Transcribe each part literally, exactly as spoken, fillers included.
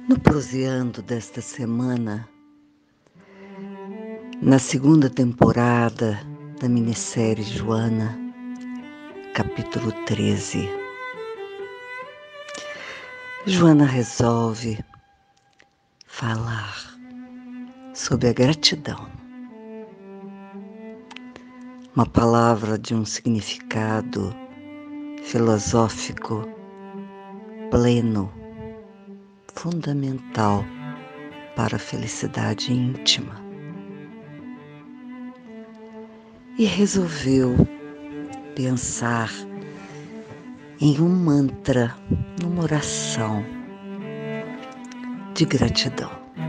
No proseando desta semana, na segunda temporada da minissérie Joana, capítulo treze, Joana resolve falar sobre a gratidão. Uma palavra de um significado filosófico pleno, fundamental para a felicidade íntima. E resolveu pensar em um mantra, numa oração de gratidão.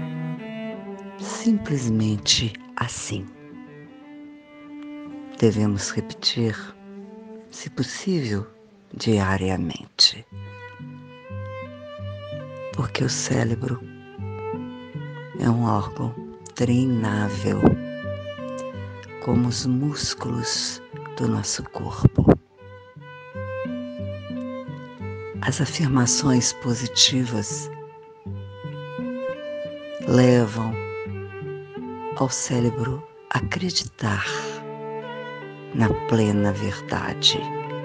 Simplesmente assim. Devemos repetir, se possível, diariamente. Porque o cérebro é um órgão treinável, como os músculos do nosso corpo. As afirmações positivas levam ao cérebro a acreditar na plena verdade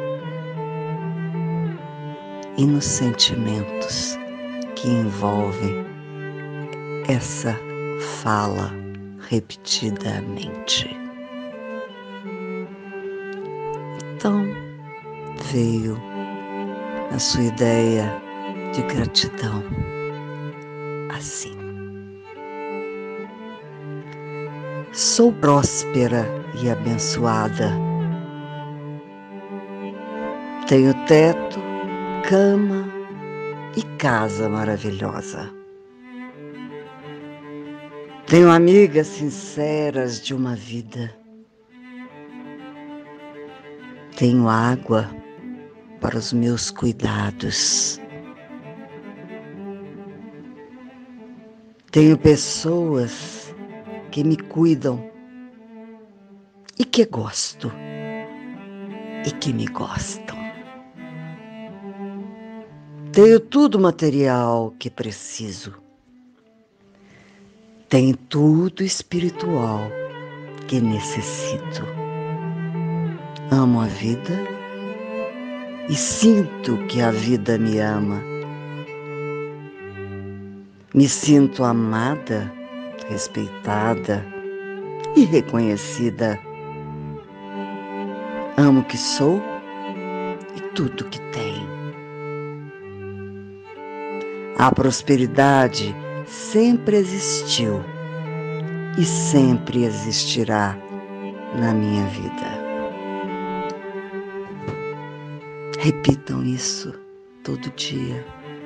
e nos sentimentos que envolvem essa fala repetidamente. Então veio a sua ideia de gratidão assim: sou próspera e abençoada. Tenho teto, cama e casa maravilhosa. Tenho amigas sinceras de uma vida. Tenho água para os meus cuidados. Tenho pessoas que me cuidam e que gosto e que me gostam. Tenho tudo material que preciso. Tenho tudo espiritual que necessito. Amo a vida e sinto que a vida me ama. Me sinto amada, respeitada e reconhecida. Amo o que sou e tudo que tenho. A prosperidade sempre existiu e sempre existirá na minha vida. Repitam isso todo dia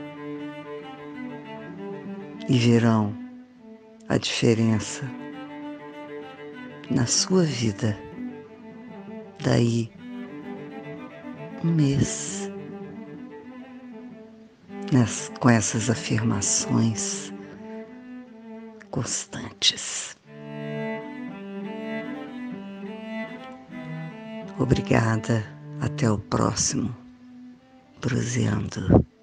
e verão a diferença na sua vida daí um mês, Nas, com essas afirmações constantes. Obrigada, até o próximo Proseando.